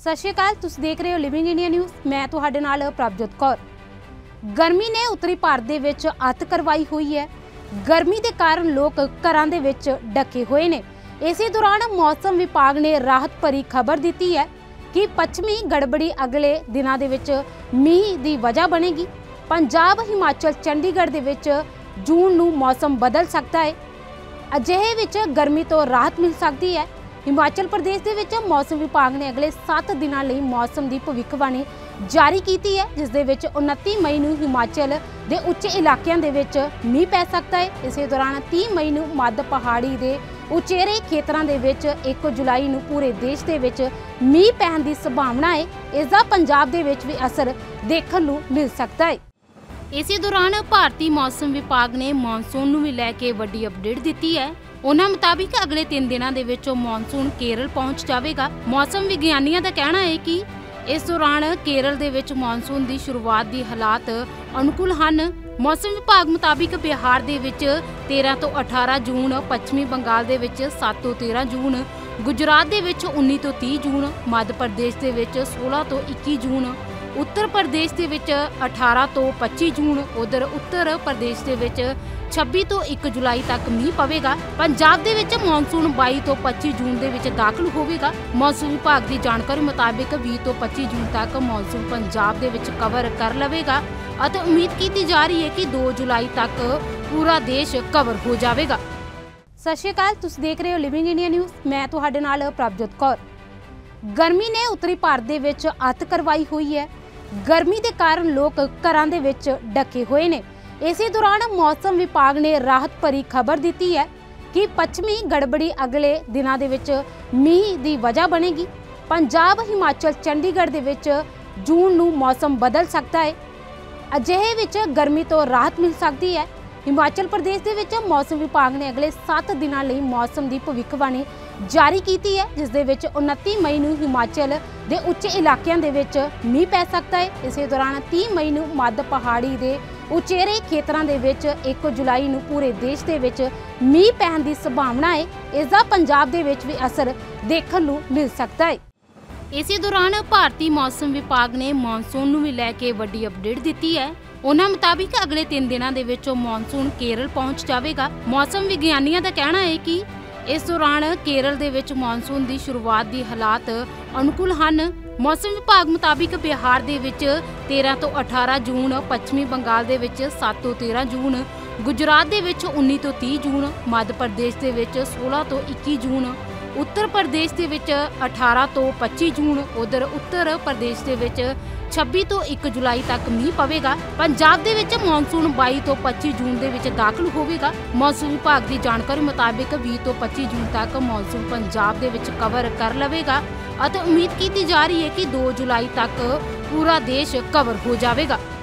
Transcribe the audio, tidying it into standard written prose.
सत श्री अकाल, तुसीं देख रहे हो लिविंग इंडिया न्यूज़। मैं तुहाडे नाल प्रभजोत कौर। गर्मी ने उत्तरी भारत दे विच अत करवाई हुई है। गर्मी के कारण लोग घरां दे विच डके हुए ने। इसी दौरान मौसम विभाग ने राहत भरी खबर दी है कि पश्चिमी गड़बड़ी अगले दिनों दे विच मींह की वजह बनेगी। पंजाब, हिमाचल, चंडीगढ़ दे विच जून नूं मौसम बदल सकता है। अजिहे विच गर्मी तो राहत मिल सकती है। हिमाचल प्रदेश दे विच मौसम विभाग ने अगले 7 दिनों लिए मौसम की भविष्यवाणी जारी की है, जिस दे विच 29 मई नूं हिमाचल के उच्चे इलाकों दे विच मींह पै सकता है। इस दौरान 30 मई नूं मध्य पहाड़ी के उचेरे खेतरां दे विच 1 जुलाई नूं पूरे देश दे विच मींह पैण की संभावना है। इसका पंजाब दे विच भी असर देखने नूं मिल सकता है। इसी दौरान भारतीय मौसम विभाग ने मॉनसून नूं भी लैके वड्डी अपडेट दी है। उन्हां मुताबिक अगले 3 दिनों के विच मॉनसून केरल पहुंच जाएगा। मौसम विग्यानियों का कहना है कि इस दौरान केरल के विच मॉनसून की शुरुआत की हालात अनुकूल हैं। मौसम विभाग मुताबिक बिहार के विच 13 तो 18 जून, पश्चिमी बंगाल के विच 7 तो 13 जून, गुजरात के विच 19 तो 30 जून, मध्य प्रदेश के विच 16 तो 21 जून, उत्तर प्रदेश के विच 18 तो 25 जून, उधर उत्तर प्रदेश के विच 26 तो 1 जुलाई तक मींह पवेगा। पंजाब के विच मॉनसून 22 तो 25 जून के विच दाखिल होवेगा। मौसम विभाग की जानकारी मुताबिक 20 तो 25 जून तक मॉनसून पंजाब के विच कवर कर लवेगा और उम्मीद की जा रही है कि 2 जुलाई तक पूरा देश कवर हो जाएगा। सत श्री अकाल, तुसीं देख रहे हो लिविंग इंडिया न्यूज़। मैं तुहाडे नाल प्रभजोत कौर। गर्मी ने उत्तरी भारत दे विच अत करवाई हुई है। गर्मी के कारण लोग घरां दे विच डके हुए ने। इसी दौरान मौसम विभाग ने राहत भरी खबर दी है कि पश्चिमी गड़बड़ी अगले दिनों के विच मींह की वजह बनेगी। पंजाब, हिमाचल, चंडीगढ़ दे विच जून नूं मौसम बदल सकता है। अजिहे विच गर्मी तो राहत मिल सकती है। हिमाचल प्रदेश के विच मौसम विभाग ने अगले 7 दिनों लिए मौसम की भविष्यवाणी जारी की है, जिस दे विच 29 मई नूं हिमाचल के उच्चे इलाकों के विच मींह पै सकता है। इस दौरान 30 मई नूं मध्य पहाड़ी के उचेरे खेतरां दे विच 1 जुलाई नूं पूरे देश के विच मींह पैण की संभावना है। इसका पंजाब दे विच भी असर देखने नूं मिल सकता है। इसी दौरान भारतीय मौसम विभाग ने मॉनसून नूं भी लैके वड्डी अपडेट दी है। उन्हां मुताबिक अगले 3 दिनों के विच मॉनसून केरल पहुंच जाएगा। मौसम विग्यानियों का कहना है कि इस दौरान केरल के विच मॉनसून की शुरुआत की हालात अनुकूल हैं। मौसम विभाग मुताबिक बिहार के विच 13 तो 18 जून, पश्चिमी बंगाल के विच 7 तो 13 जून, गुजरात के विच 19 तो 30 जून, मध्य प्रदेश के विच 16 तो 21 जून, उत्तर प्रदेश के विच 18 तो 25 जून, उधर उत्तर प्रदेश के विच 26 तो 1 जुलाई तक मींह पवेगा। पंजाब के विच मॉनसून 22 तो 25 जून के विच दाखिल होवेगा। मौसम विभाग की जानकारी मुताबिक 20 तो 25 जून तक मॉनसून पंजाब के विच कवर कर लवेगा और उम्मीद की जा रही है कि 2 जुलाई तक पूरा देश कवर हो जाएगा।